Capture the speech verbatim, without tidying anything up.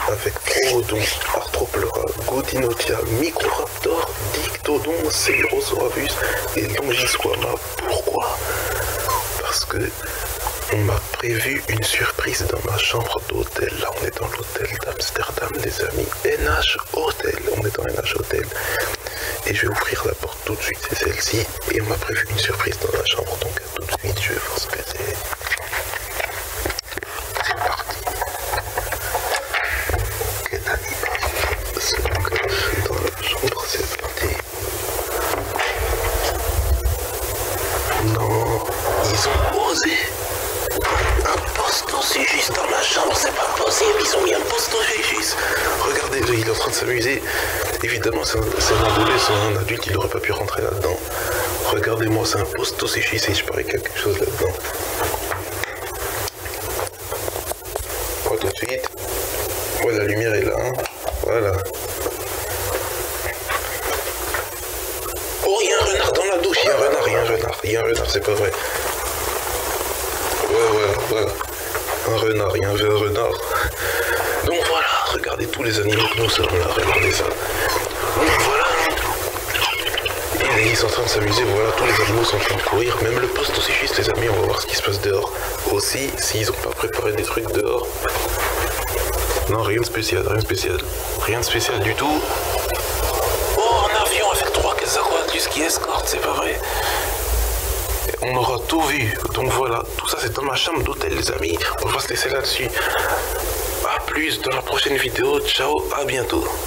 avec Proodon, Arthropleura, Godinotia, Microraptor, Dictodon, Célosaurus et Longisquama. Pourquoi? Parce que on m'a prévu une surprise dans ma chambre d'hôtel. Là, on est dans l'hôtel d'Amsterdam, les amis. N H Hotel. On est dans N H Hotel. Et je vais ouvrir la porte tout de suite. C'est celle-ci. Et on m'a prévu une surprise dans la chambre. Donc, tout de suite, je vais voir ce que c'est. C'est parti. Ok, Dani. Se cache dans la chambre. C'est parti. Non. Ils ont osé. Un Postocégis dans la chambre, c'est pas possible, ils ont mis un Postocégis. Regardez, il est en train de s'amuser. Évidemment, c'est un, un adolescent, un adulte, il n'aurait pas pu rentrer là-dedans. Regardez-moi, c'est un Postocégis et je parie qu'il y a quelque chose là-dedans. Pas tout de suite. Ouais, la lumière est là, hein. Voilà. Oh, il y a un renard dans la douche, il y a un renard, il y a un renard, il y a un renard, c'est pas vrai. Ouais, ouais, ouais. Un renard, il y a un vrai renard. Donc voilà, regardez tous les animaux que nous sommes là, regardez ça. Donc voilà. Et ils sont en train de s'amuser, voilà, tous les animaux sont en train de courir. Même le Postocégis, les amis, on va voir ce qui se passe dehors. Aussi, s'ils n'ont pas préparé des trucs dehors. Non, rien de spécial, rien de spécial. Rien de spécial du tout. Oh, un avion avec trois Quetzalcoatlus qui escorte, c'est pas vrai. On aura tout vu, donc voilà, tout ça c'est dans ma chambre d'hôtel les amis, on va se laisser là-dessus. A plus dans la prochaine vidéo, ciao, à bientôt.